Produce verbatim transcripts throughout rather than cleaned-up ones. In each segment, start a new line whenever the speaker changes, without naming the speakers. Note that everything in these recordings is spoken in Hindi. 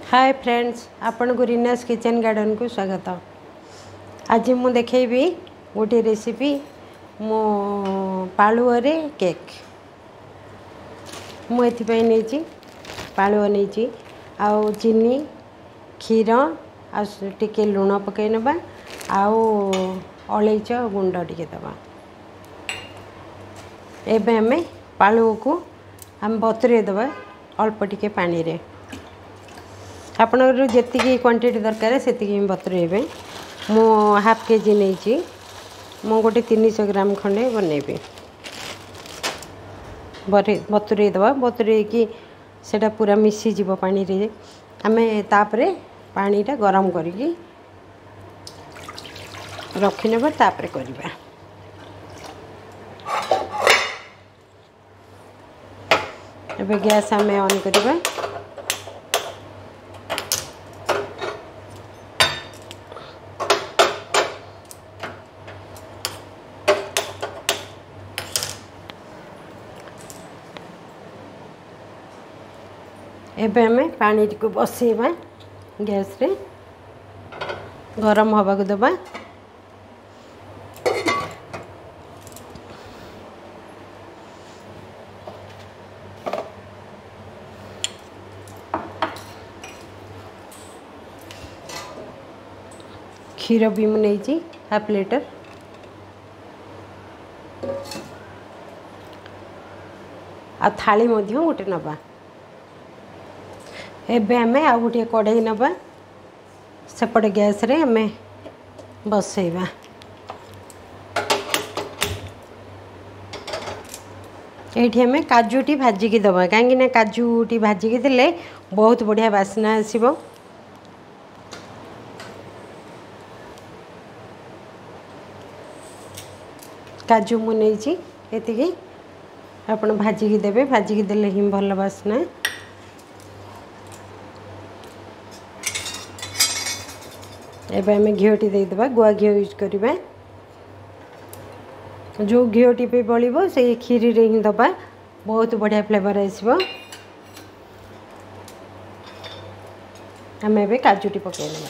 हाय फ्रेंड्स, आपण को रीनास किचन गार्डन को स्वागत। आज मु देखेबी गोटे रेसिपी मो पालुअरे केक। मु एथिपाई नहीं पालुआ नहीं आउ चीनी क्षीर आ टिके लुण पकई नबा आउ अलैच गुंड टिके दबा। एबे हमें पालुआ को हम बतुरे दबा अल्प टिके पानी रे। आपनर जेतिकी क्वांटिटी दरकार से बतुरेबे। मु हाफ के जी नहीं मु गोटे तीन सौ ग्राम खंडे बनैबे। बतुरे दबा बतुरे की सेटा पूरा मिसी जीव पानी रे। आमे तापरे पानीटा गरम करिकी रखी नेबा तापरे करिबा। एबे गैस आमे ऑन करिबा। एबे हमें पानी को बसेबा गैस रे गरम हवा को दबा। क्षीर भी मु नहीं हाफ लीटर आ थाली मध्य गोटे नबा। एबे हमें आ गोटे कढ़ई नबा सेपटे गैस रे हमें बसैबा। एठी हमें काजूटी भाजिकी दबा कहीं काजूटी भाजिकी देले बहुत बढ़िया बास्ना आसीबो। काजू मु नहीं एतिकी आपण भाजिकी देबे। भाजिकी देले ही भल बास्ना। एबे हमें घीटी देदेबा। गुआ घी यूज करिबा। जो घीटी पे बलिबो से खीरी रे ही दबा बहुत बढ़िया फ्लेवर आसीबो। हमें एबे काजूटी पकाई लेबा।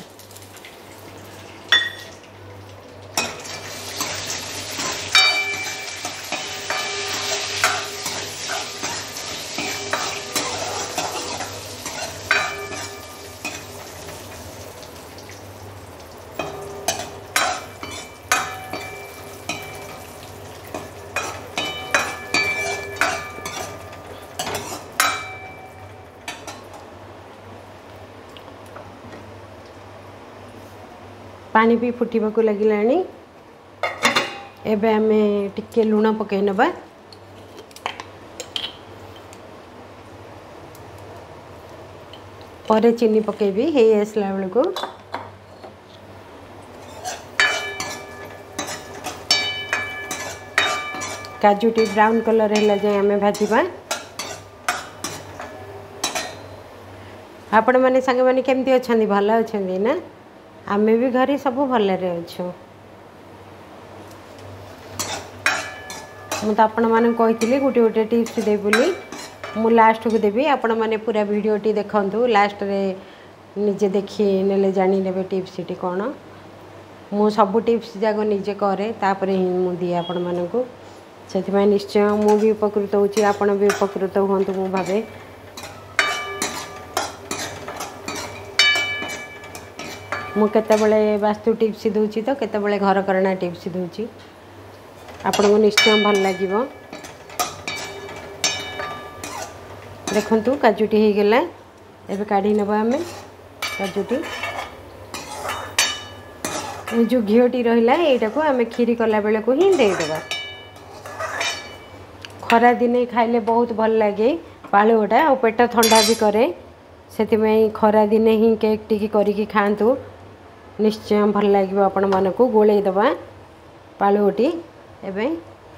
पानी भी फुटिबा को लगिलानी। एबे हमें टिके लुण पकई नबा। परे चीनी पकेबी हे आसला बेल को। काजूटी ब्राउन कलर है जाए हमें भाजवा। आपण मैंने सांग मैंने केमती अच्छा भल अच्छा ना? आमे भी घरे सब भल अच्छु। मुझे आपण मैंने कही गोटे गोटे टिप्स दे बोली मु लास्ट को देवी। आपण मैंने पूरा वीडियोटी देखु लास्ट रे निजे देखी ने जानी ने टिप्स टी कौन मु सब टिप्स जाक निजे करे तापर ही मु दिए आपण मानक। से निश्चय मु भी उपकृत होची आपण भी उपकृत हूँ मु भावे। मु केतेबेले वास्तु टिप्स दूची तो केतेबेले घर करना टिप्स दूची। आपण को निश्चय भल लगिवो। देखंतु काजूटी हो गला। एबे काढ़ी नबा हमें काजूटी। जो घीटी रहिला एटा को हमें खीरी कला बेले को ही दे देबा। खरा दिने खाइले बहुत भल लगे पालुआटा और पेट ठंडा भी करे। से खरा दिने ही केक टी करिकी खातु निश्चय भल लगे आपण मन को। गोले दबा पालुटी। एबे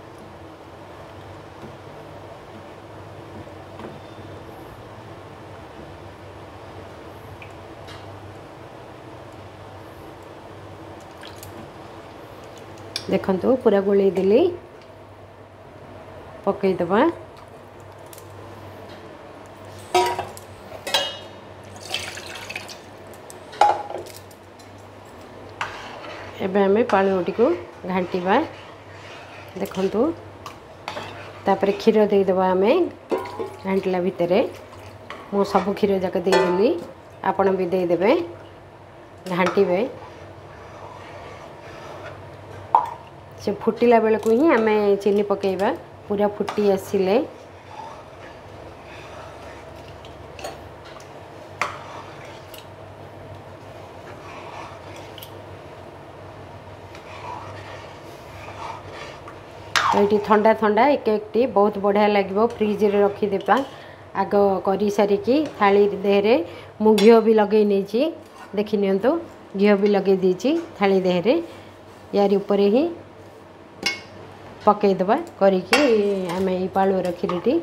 देखंतु पूरा गोले देली पकई दबा। एबे आमे पालुटी को घांटीबा देखंतु तापर क्षीर दे देबा आमे घांटला भितरे मो सब क्षीर जाक दे देली आपण भी दे देबे घांटीबे से फुटिला बेल को ही आमे चीनी पकेइबा पूरा फुटी आसिले ये ठंडा ठंडा एक एकटी बहुत बढ़िया लगे फ्रिज रे रखीदेवा आग कर सारिकी थाली देहरे मु घी भी लगे नहीं देखी नियंतु घी भी लगे देची थाली देहरे यार ऊपर ही पकईदेवा करिकी आम ये पालुर खीरटी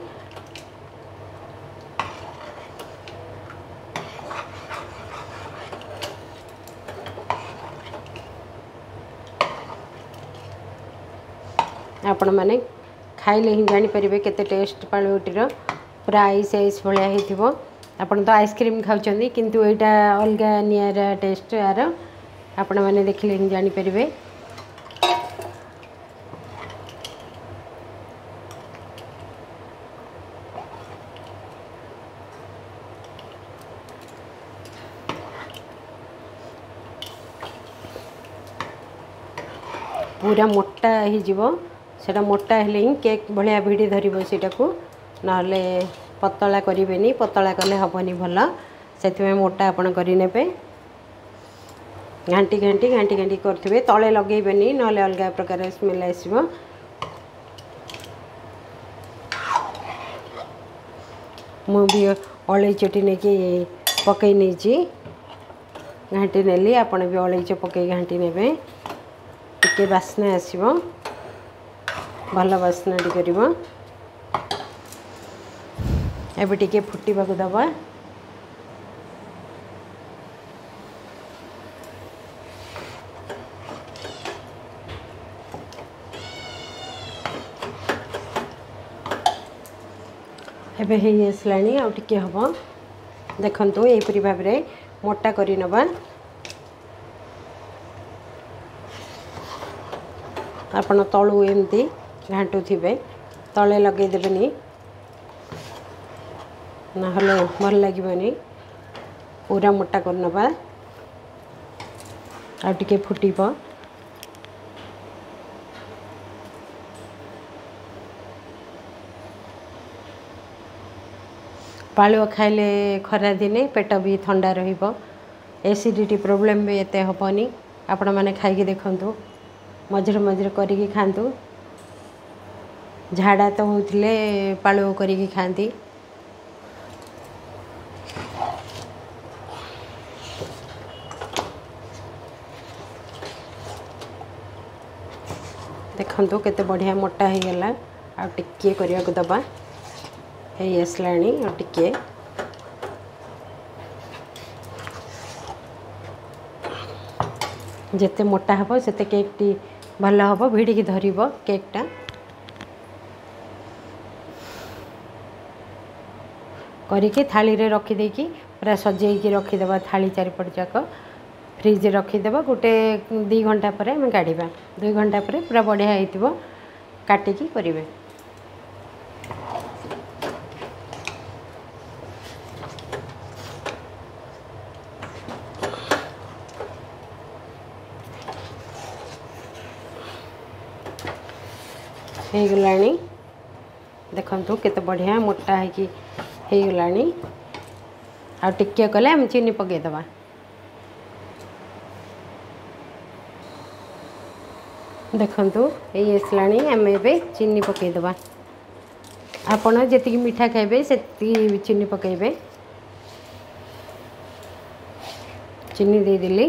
आपण मैंने खाइले ही जानीपर केते टेस्ट पालुटीर पूरा आइस आइस भाया हो आपन तो आइसक्रीम खाऊँ किंतु यहाँ अलग निरा टेस्ट यार आपण मैंने देखिले ही जानीपर पूरा मोटा ही जीवो सेटा मोटा हेले ही केक भाया भिड़ी धरब सेटा को नहले पतला करेनि पतला कले हेनी भल से मोटा आपड़ करने घाटी घाटी घाटी घाटी करेंगे तले लगेबेनि नहले अलग प्रकार स्मेल आसो मुझे अलैचटी नहीं कि पकई नहीं घाटी नेली आपण भी अलैच पकई घाटी ने टे बास्ना आसो भल बास्ना टी कर एबे टिके फुटिबा को दबा एबे हे आसलानी आ टिके हबो देखंतु एपरि भाव रे मोटा करि नबा आपण तळु एमती घांटू थिबे तले लगे देबेनी ना हलो भल लगे पूरा मोटा कर नबा आ टिके फुटीब पालुआ खाइले खरा दिने पेट भी ठंडा रहिबो एसिडिटी प्रॉब्लम भी एते हबनी आपण माने खाइके देखंतु मझे मझे करिकी खातु झाड़ा तो होते पालुओ करिकी खाती देखंतु केते बढ़िया मोटा हो गला आ टिके करिया को दबा हे आसलानी आ टिके जेते मोटा हबो सेते केक टी भल हबो भिड़ी की धरिबो केकटा करिके थाली रे रखी देकी पूरा सजेकी रखीदेवा थाली चारिपट जाक फ्रिज रखीदेवा गोटे दी घंटा पर आम काढ़ा दुई घंटा पर पूरा बढ़िया हो काटिकी करेंगे हो गलानी देखंतु केते बढ़िया मोटा है कि हो गलानी आ टिके कले हम चीनी पकईदबा देखंतु ये आसलानी आम ए चीनी पकईदबा आपण जी मीठा खाइबे से चीनी पकईबे चीनी दे देली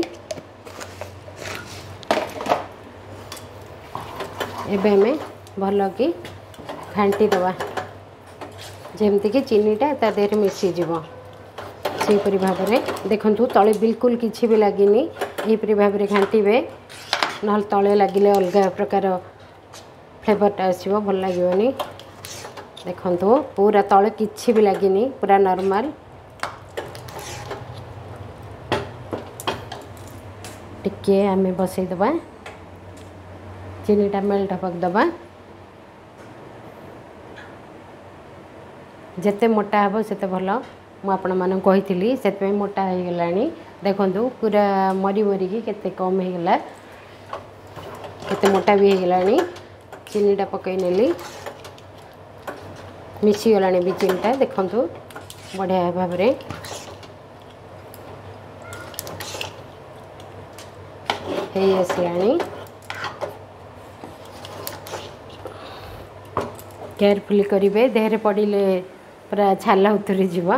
एबे हमें भल कि घांटी दबा जमती कि चीनीटा ता देह मिसीज से भाव में देखु तले बिल्कुल किसी भी लगे यहीपरि भाव में घांटे ना तले लगे अलग प्रकार फ्लेवरटा आसो भल लगे देखु पूरा तले किसी भी लगे पूरा नॉर्मल टिके आम बसई दबा चीनीटा मेल्ट पकदबा जिते मोटा हे से भल मुझे कही से मोटा हो गला देखु पूरा मरी मरिकी केते कम हो गला केते मोटा भी हो गला चीनीटा पकई नेली मिसी गला भी चीनीटा देखु बढ़िया भाव में हो आसला केयरफुली करेंगे देहरे पड़े पूरा छाला उतरी जीव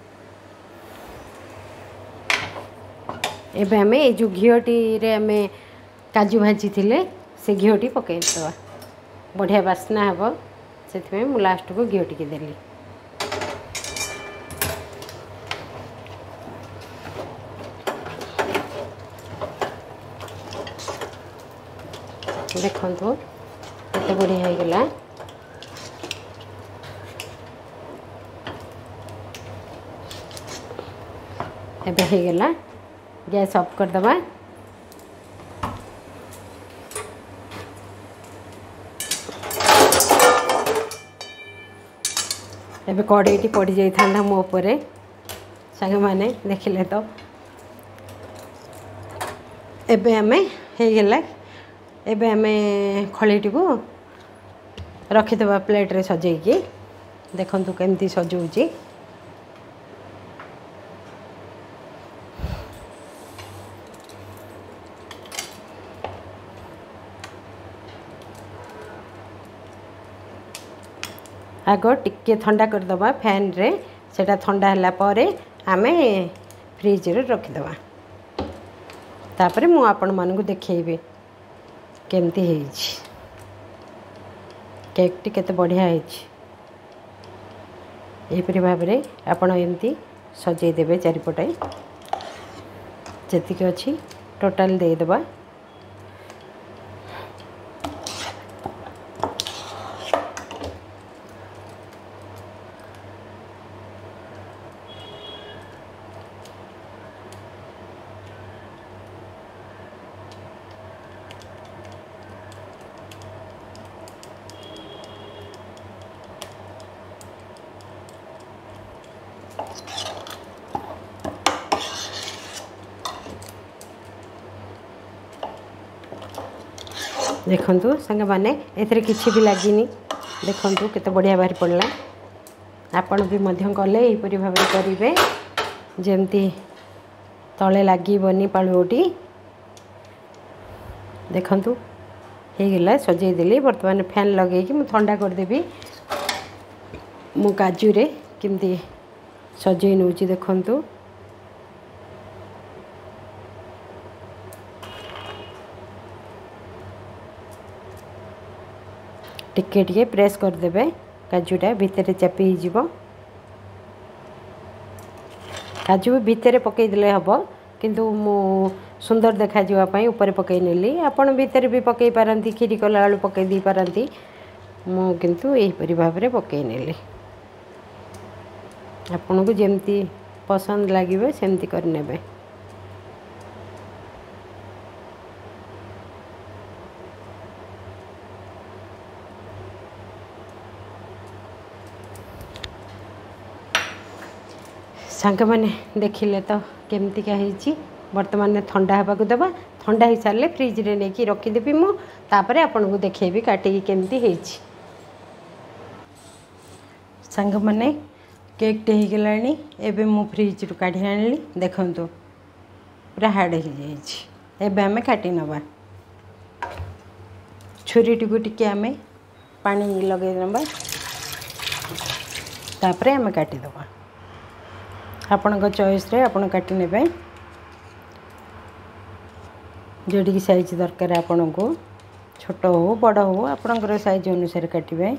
एबे हमें ये जो घीटी रे हमें काजू भाजी थिले से घीटी पकई दवा बढ़िया बास्ना हे से मु लास्ट को घी टिके देली देखो केते बढ़िया हो गला एबे हो गला गैस ऑफ कर दबा एबे कड़ाईटी पड़ जाता मो उपरे सांग माने देखिले तो एबे हमें हो गला एबे हमें खलीटी को रखीदबा प्लेट रे सजेकी देखंतु केमती सजौची आग टिके ठंडा करदबा फैन रे सेटा ठंडा हला परे आमे फ्रिज रे रखीदबा तापरे मु आपण मानू देखैबे केमती हेछि केक टी केते बढ़िया हेछि एपरि भाव रे आपण एमती सजै देबे चारिपटे जतिक अछि टोटल दे देबा देखंतु संग माने एथरे किछि भी लागिनी देखंतु केते बढ़िया बाहर पड़ला आपण भी मध्यम कले एही परि भाबरे करिवे जेमती तळे लागिबनी पाळुओटी देखंतु हे गेला सजै देली वर्तमान फैन लगे कि मु ठंडा कर देबी मु काजू रे केमती सजै नउची देखंतु टिके टिके प्रेस कर देबे काजूटा भितर चापी जीव काजू भितर पकई देले हबो किंतु मु सुंदर देखा जीवा पई ऊपर पकई नेली आपण भितर भी पकई पारंती खीरी कला आलू पकई दी पारंती मु किंतु एही परि भाव रे पकई नेली आपण को जेमती पसंद लागिबे सेमती कर नेबे सांग मैंने देखिले तो केमती क्या है बर्तमान ठंडा होगा देवा ठंडा हो सारे फ्रिज रे नहीं रखीदेवी मु तापर आपन को देखेबी काटिकी केमती है सांग मैंने केक टे हो गलानी एबे मु फ्रिज रु काढ़ी आनली देखंतु पूरा हार्ड हो जाइए एबे हमें काटी नबा छुरी टी टिके हमें पानी लगे नबा तापर हमें काटी दबा आपण चॉइस रे आपण काटी नेबे जोड़ी साइज दरकार आपण को छोट हो बड़ हो आपणकर साइज अनुसार काटिबे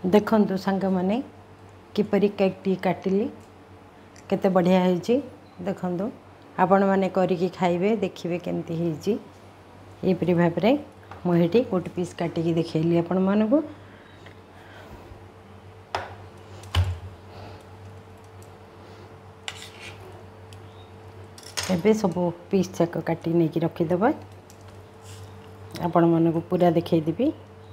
देखंतु सांग माने किपरि केक टी काटिली केते बढ़िया होईची देखंतु आपण माने करिकी खाइबे देखिबे केमती होईची ए परि भाबरे मु हेटी गोटे पीस काटिकी देखैली आपण मानकु एबे सब पीस जाक काटी नहीं कि रखीदेव आपण मानकु पूरा देखै देबी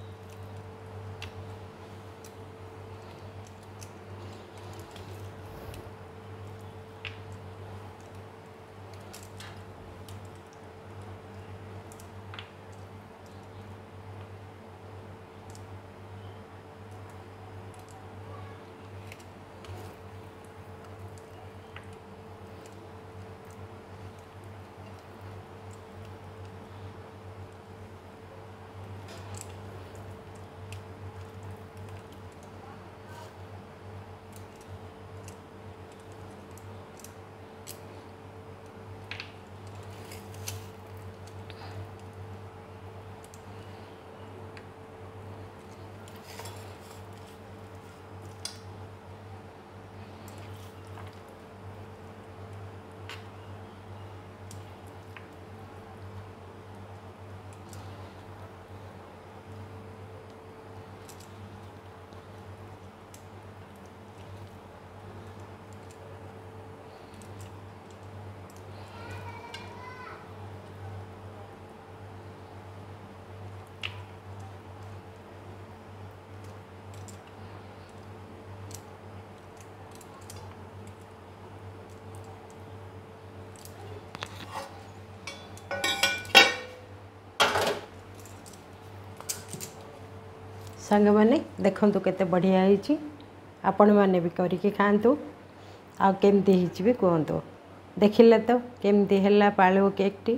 सांग माने देखंतु केते बढ़िया होईची आपण माने भी करिके खांतु आ केमती होईची भी कहंतु देखिले तो केमती हैला पाळो केक टी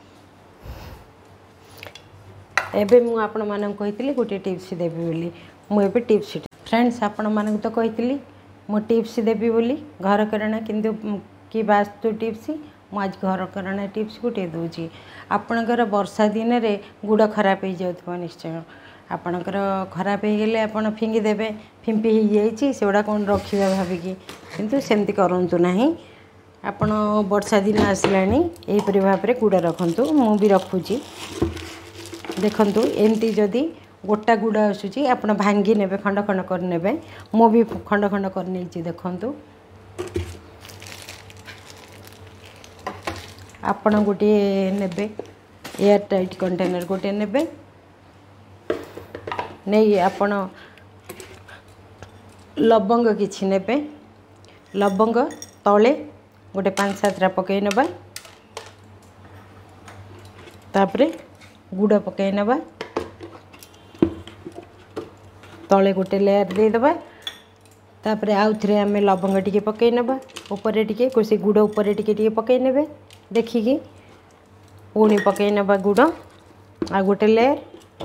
एबे मु आपण मानन कहितली गोटे टिप्स देबी बोली मु एबे टिप्स फ्रेंड्स आपण मानन तो कहितली मु टिप्स देबी बोली घर करना किंतु की वास्तु टिप्स मु आज घर करना टिप्स गोटे दूची आपणकर वर्षा दिन रे गुड़ खराब हो जाउथबो निश्चय आपणकर खराब हो गले आपण फिंगी देबे फिंपी हो जाइछि सेडा कोन रखिबा भाबिकी किंतु सेमती करंतु नाही आपण वर्षा दिन आसलानी एही परि भाबरे गुड़ रखंतु मु भी रखुची देखंतु एमती जदी गोटा गुड़ आसुची आपण भांगी नेबे खंड खंड कर नेबे मु भी खंड खंड कर नेछि देखंतु आपण गोटे नेबे एयर टाइट कंटेनर गोटे नेबे नहीं आपण लवंग किछि नेबे लवंग तले गोटे पांच सातटा पकई नबा तापरे गुड़ पकई नबा तले गोटे लेयर दे दबा तापरे आउ थरे आमे लवंग टिके पकई नबा ऊपर टिके कोसी गुड़ ऊपर टिके टिके पकई नेबे देखिकी पुणी पकई नबा गुड़ आ गोटे लेयर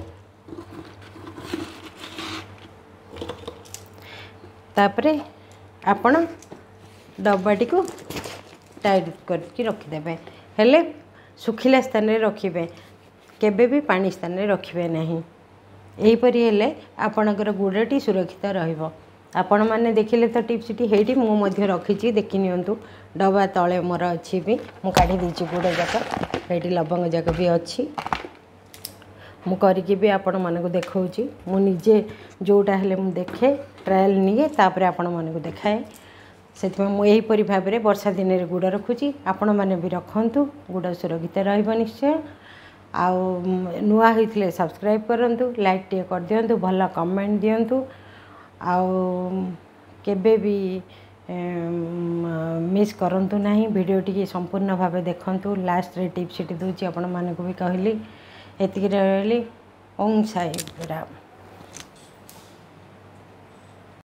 तापरे आपण डब्बाटी को टाइट करके रखिदेवे हेले सुखिला स्थान रे रखिबे केबे भी पानी स्थान रे रखिबे नहीं एही परि हेले आपणकर गुड़टी सुरक्षित रहिबो आपण माने देखिले तो टिप्स टी हेटी मु मध्य रखिची देखि नियंतु डब्बा तळे मोर अछि भी मु काढी दीची गुड़ जाक हेटी लवंग जाक भी अछि मु करिके भी आपण मानको देखौची मु निजे जोटा हेले मु देखे ट्रायल निए तापरे आपण मानको देखाए सेतमे मु एही परि भाबरे वर्षा दिन रे गुड़ रखुची आपण माने भी रखंतु गुड़ सुरक्षित रहइबो निश्चय आउ नुआ होइथिले सब्सक्राइब करंतु लाइक टे कर दियंतु भला कमेंट दियंतु आउ केबे भी मिस करंतु नाही वीडियो टी संपूर्ण भाबे देखंतु लास्ट रे टिप्स टी दोची आपण मानको भी कहली एतिक रहली ओम साई राम।